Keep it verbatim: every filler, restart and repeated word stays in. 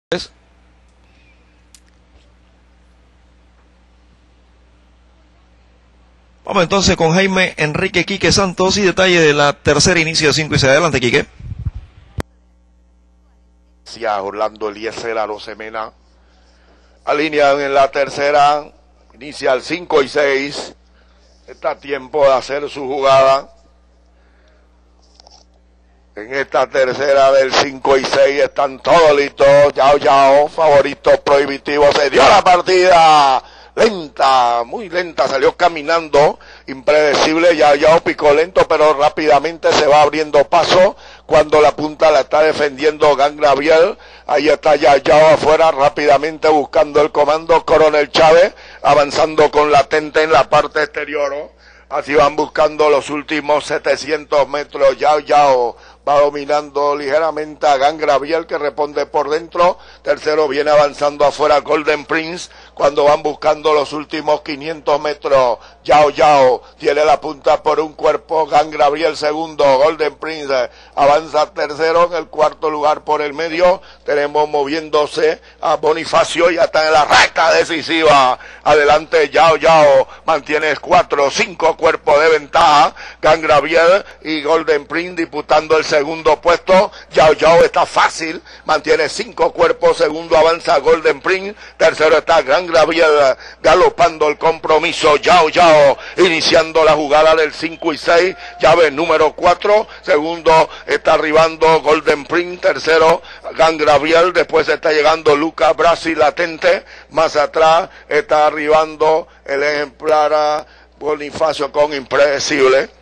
Es. Vamos entonces con Jaime Enrique Quique Santos y detalle de la tercera inicio de cinco y seis. Adelante, Quique. Hacia Orlando Eliezer Arosemena. Alinean en la tercera. Inicia el cinco y seis. Está a tiempo de hacer su jugada. En esta tercera del cinco y seis están todos listos. Yao Yao, favorito prohibitivo. Se dio la partida. Lenta, muy lenta, salió caminando, impredecible, Yao Yao picó lento, pero rápidamente se va abriendo paso cuando la punta la está defendiendo Gan Gabriel. Ahí está Yao Yao afuera, rápidamente buscando el comando, Coronel Chávez, avanzando con latente en la parte exterior. Así van buscando los últimos setecientos metros. Yao Yao va dominando ligeramente a Gan Gabriel, que responde por dentro. Tercero viene avanzando afuera Golden Prince. Cuando van buscando los últimos quinientos metros, Yao Yao tiene la punta por un cuerpo. Gan Gabriel segundo. Golden Prince avanza tercero. En el cuarto lugar por el medio tenemos moviéndose a Bonifacio. Ya está en la recta decisiva. Adelante Yao Yao. Mantiene cuatro, cinco cuerpos de ventaja. Gan Gabriel y Golden Prince disputando el segundo puesto. Yao Yao está fácil. Mantiene cinco cuerpos. Segundo avanza Golden Prince. Tercero está Gan Gabriel galopando el compromiso. Yao Yao iniciando la jugada del cinco y seis. Llave número cuatro. Segundo está arribando Golden Prince. Tercero Gan Gabriel. Después está llegando Luca Brasi latente. Más atrás está arribando el ejemplar Bonifacio con impredecible.